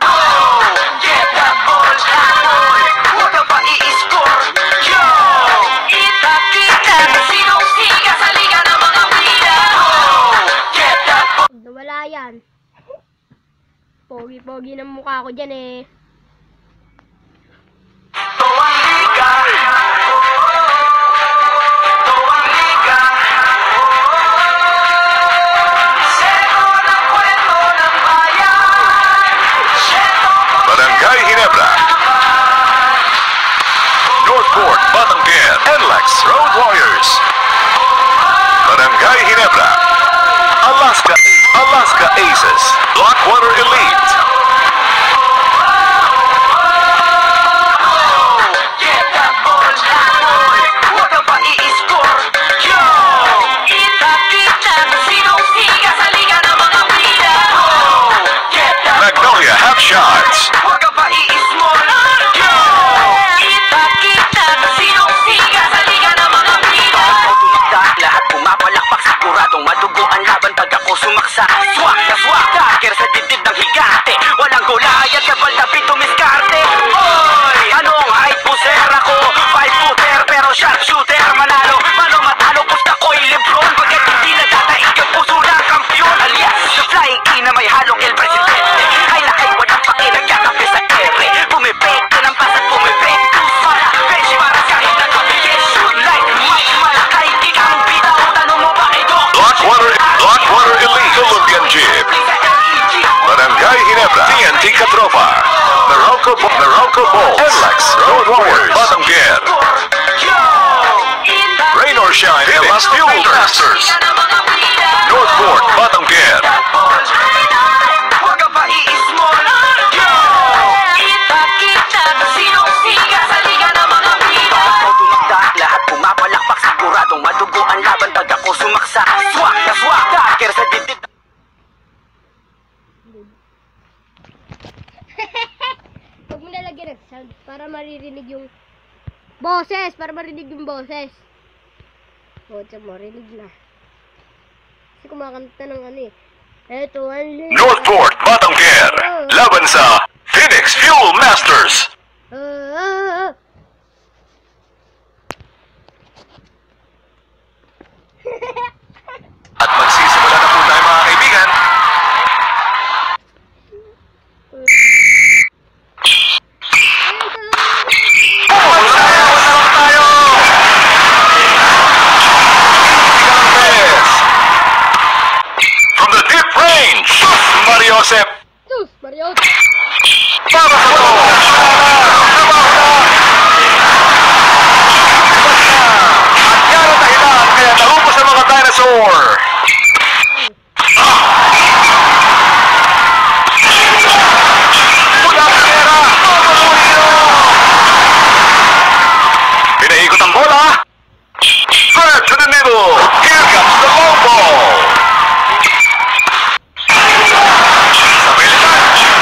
Get the ball, habol. Huwag ka pa i-score. Yo! Kita-kita na sinong siga sa liga ng mga bida. Get the ball. Nawala yan. Pogi-pogi ng mukha ko dyan eh. Ito ang liga. Ito ang liga. Seko ng kwento ng bayan. Barangay Ginebra, Northport, Batanggen, NLEX, Road Warriors. Barangay Ginebra, Alaska Aces, Blackwater Elite. Get the ball, habol. Huwag ka pa i-score. Yo! Kita-kita na sinong siga sa liga ng mga bida. Get the Magnolia Half Shots, Huwag ka pa i-small. Yo! Kita-kita na sinong siga sa liga ng mga bida. Ako tumakda, lahat pumapalakpak. Siguradong madugo ang laban pag ako sumaksa. Swak na swak, taker sa dibdib ng higante. Walang gulayan, kapal na pito miskarte. Hoy! Anong height puser ako? 5-footer pero sharpshooter. Manalo, mano matalo, pusta ko'y Lebron. Pagkat hindi na dataig ang puso ng kampyon. Alias, the flying E na may halong El Presidente. Ay lakay, walang paki, nagkakape sa ere. Pumipek ka ng pasat, pumipek para bench para kahit nagkabigay. Shoot like Mike Malakay. Ikang bitaw, tanong mo ba ito? Blackwater Elite, Colombian Jeep. Barangay Ginebra, TNT Katropa, Meralco Bulls, NLEX, Road Warriors, Batanggen, Rain or Shine, Elas Fuel Masters, Northport, Batanggen, Huwag ka pa i-small. Yo! Kita-kita na sinong siga sa liga ng mga bida. Ako tumakda, lahat pumapalakpak. Siguradong madugo ang laban pag ako sumaksa. Swak na swak, taker sa dibdib. Huwag mo nalagyan ng sound para maririnig yung boses. Botsa mo, rinig na. Kasi kumakanta ng ano eh. Eto ang liga. Northport, Batanggen, laban sa Phoenix Fuel Masters. At magsisimula na po tayo mga kaibigan. From the deep range, Mariosep. Sus, Mario. Para sa to! At yan ang dahilan kaya naubos ang mga dinosaur. Mula pera! Pinaikot ang bola. Third to the middle. Here comes the long ball. Sa militan.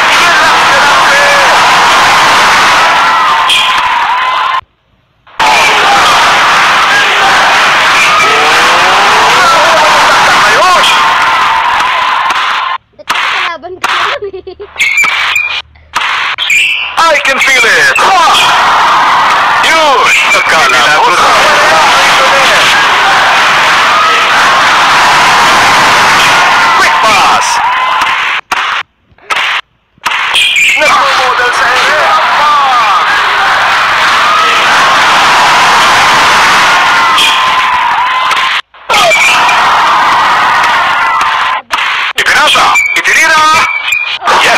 Ayos! Kalaban ka naman eh. I can feel it! Yun! Nagkala mo sa... Quick pass! Nagmamodel sa ere! Ipinasa! Itinira! Yes!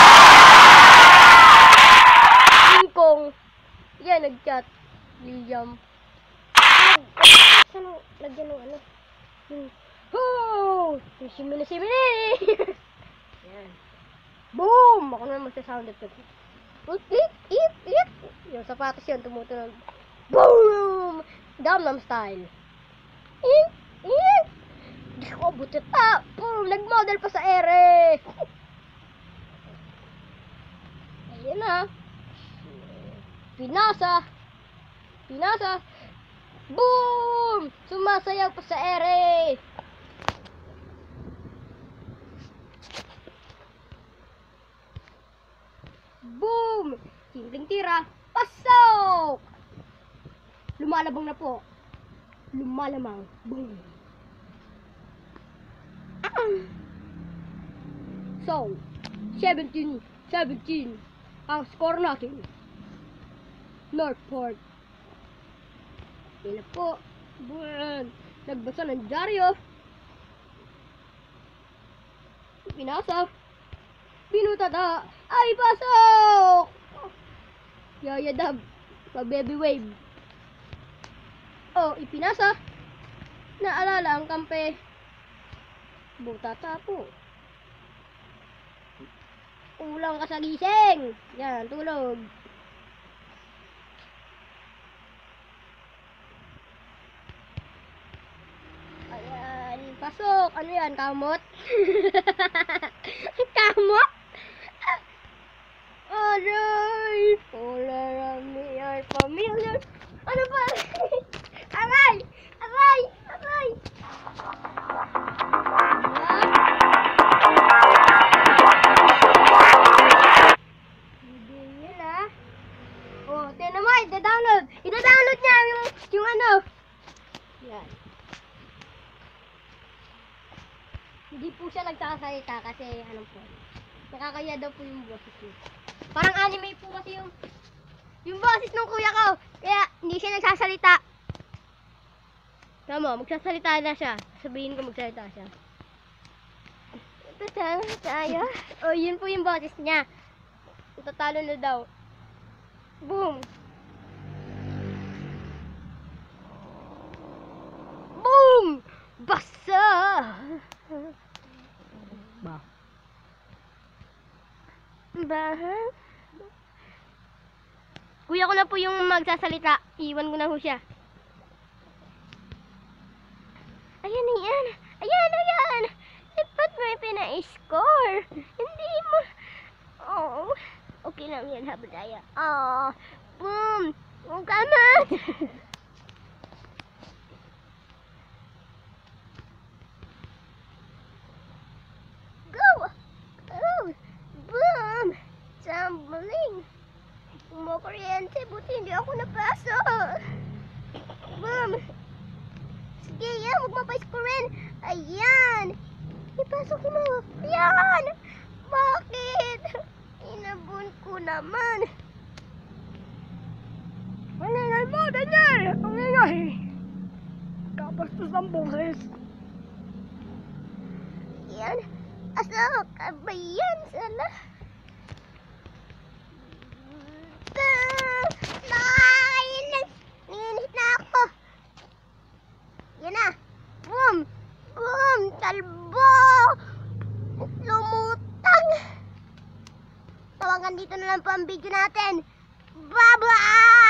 King Kong. Yan, nag-chat. William. Saan lagyan ng ano? Oh! Yung simili! Yan. Boom! Ako naman magsasound ito. It! Yung sapatos yun, tumutunog. Boom! Gangnam Style. It! Diyos ko, butit pa! Boom! Nag-model pa sa ere! Ayun na. Pinasa. Boom! Sumasayaw pa sa ere. Boom! Simpleng tira. Pasok! Lumalabang na po. Lumalamang. Boom! So, 17 ang score natin. Northport. Yan na po. Buwan. Nagbasa ng dyaryo. Pinasa. Pinutata. Ay, pasok! Yayadab. Pag-baby wave. Oh, ipinasa. Naalala ang kampe. Butata po. Ulang ka sa gising. Yan, tulog. Ayan, pasok. Ano yan, kamot? Kamot? Aray! All me are familiar. Ano ba? Aray! Aray! Aray! Hindi yun ah. Oh, tiyan mo, ida-download. Ida-download niya yung ano. Yan. Hindi po siya nagsasalita kasi ano po. Nakakaya daw po yung boses niya. Parang anime po kasi yung boses ng kuya ko. Kaya hindi siya nagsasalita. Tama, magsasalita na siya. Sabihin ko magsalita siya. Tatalo na tayo. Oh, yun po yung boses niya. Tatalo na daw. Boom! Boom! Basa! Ba? Bahan? Kuya ko na po yung magsasalita. Iwan ko na ho siya. Ayan na yan. Ayan, ayan. Dapat may pina-score. Hindi mo. Oh, okay lang yan habang tayo. Oh, boom. Oh, come on. Go. Oh, boom. Tumbling. Kumakuryente. Buti hindi ako napasok. Boom. Sige, yan. Huwag mapaiskorin. Ayan. Ipasok mo. Ayan. Bakit? Inabon ko naman. Ang ingay mo, Daniel! Ang ingay! Kapastos ang boses. Yan. Asa ka ba yan? Sana. Nanginit na ako. Yan na. Boom! Boom! Talbo! Lumutang! Tawagan dito na lang po ang video natin. Bye-bye!